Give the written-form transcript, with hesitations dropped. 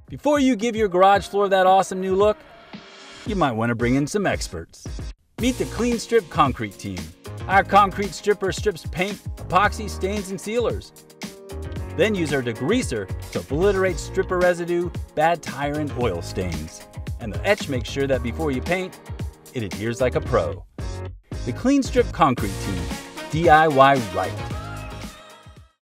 Before you give your garage floor that awesome new look, you might want to bring in some experts. Meet the Klean Strip Concrete team. Our concrete stripper strips paint, epoxy, stains, and sealers. Then use our degreaser to obliterate stripper residue, bad tire, and oil stains. And the etch makes sure that before you paint, it adheres like a pro. The Klean Strip Concrete team. DIY right.